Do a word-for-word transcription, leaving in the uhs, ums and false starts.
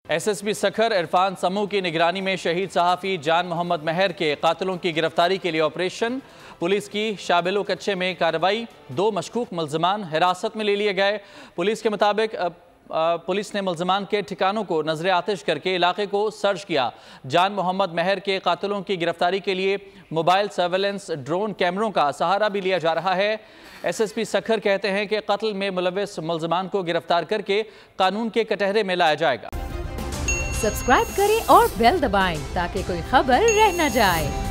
SSP Sukkur Irfan समूह की निगरानी में शहीद सहाफ़ी जान मोहम्मद महर के कातिलों की गिरफ्तारी के लिए ऑपरेशन। पुलिस की शाबिलो कच्चे में कार्रवाई। दो मशकूक मुल्ज़मान हिरासत में ले लिए गए। पुलिस के मुताबिक पुलिस ने मुल्ज़मान के ठिकानों को नजर आतिश करके इलाके को सर्च किया। जान मोहम्मद महर के कातिलों की गिरफ्तारी के लिए मोबाइल सर्वेलेंस ड्रोन कैमरों का सहारा भी लिया जा रहा है। एसएसपी सखर कहते हैं कि कत्ल में मुलव्विस मुल्ज़मान को गिरफ्तार करके कानून के कटहरे में लाया जाएगा। सब्सक्राइब करें और बेल दबाएं ताकि कोई खबर रह न जाए।